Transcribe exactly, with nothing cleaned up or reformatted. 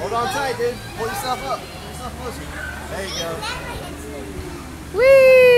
Hold on tight, dude. Pull yourself up. Pull yourself closer. There you go. Whee!